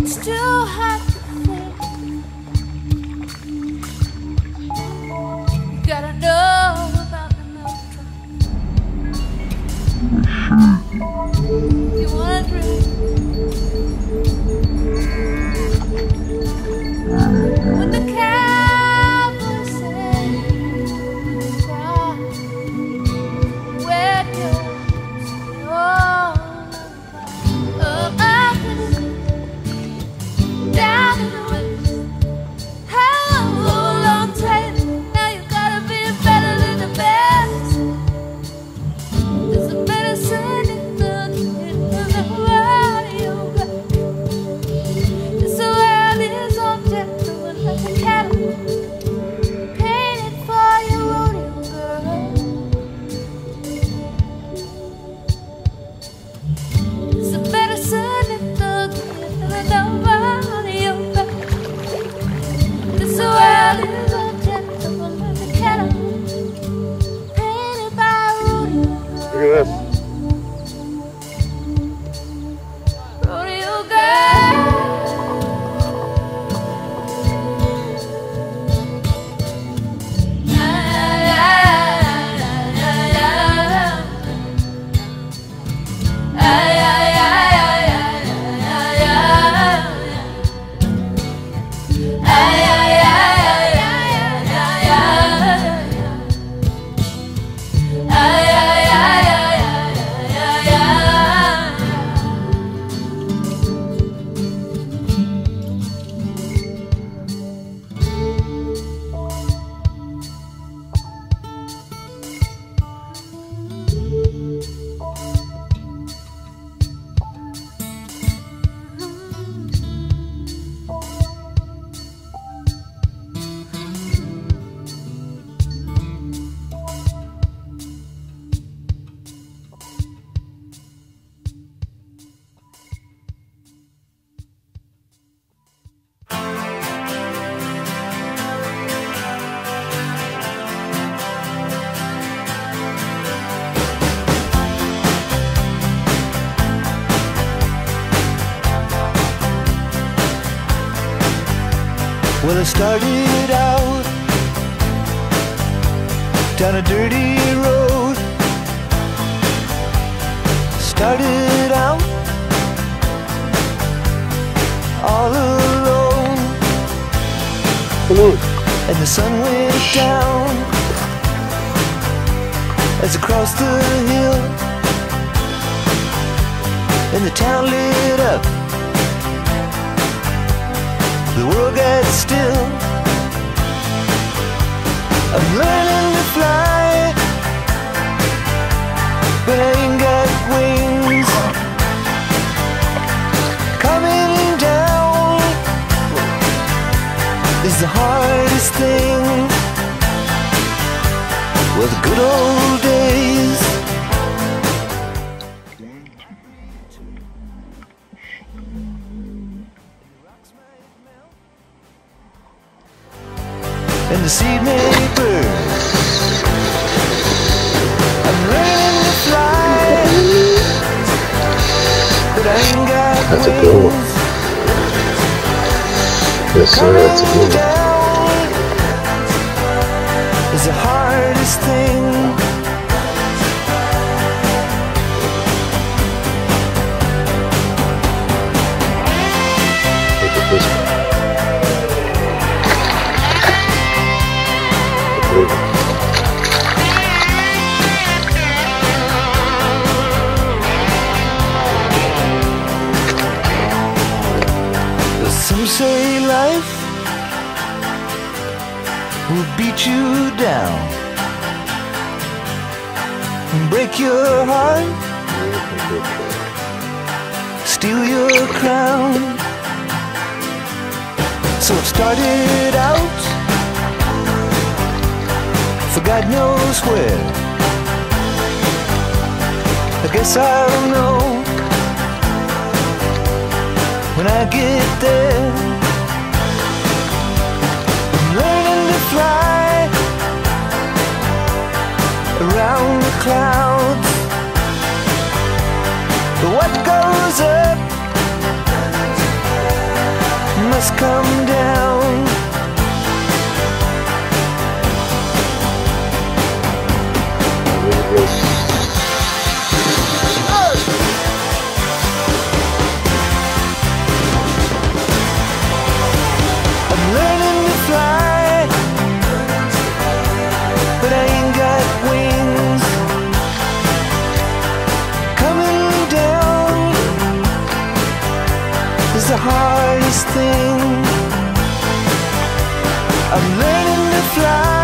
It's too hard to think. You gotta know about the milk truck. If you wanna drink, when the cowboy said, "Cry, where goes your love?" Down in the woods, how long time? Now you gotta be better than the best. There's a medicine in the radio. This world is all gentlemen like a cattle, painted for your rodeo girl. There's a medicine in the radio. This world is all gentlemen like a cattle, painted by a rodeo girl. Look at this. Rodeo girl. Well, I started out down a dirty road. Started out all alone, and the sun went down as I crossed the hill, and the town lit up. The world gets still. I'm learning to fly, but I ain't got wings. Coming down is the hardest thing. Well, the good old days. And the seed may burn. I'm learning to fly, but I ain't got That's a wings. good one. Yes, sir, that's a good one. Down is the hardest thing. Look at this one. Some say life will beat you down and break your heart, steal your crown. So I've started out for God knows where. I guess I'll know when I get there. I'm learning to fly around the clouds. But what goes up must come down. I'm learning to fly, but I ain't got wings. Coming down is the hardest thing. I'm learning to fly.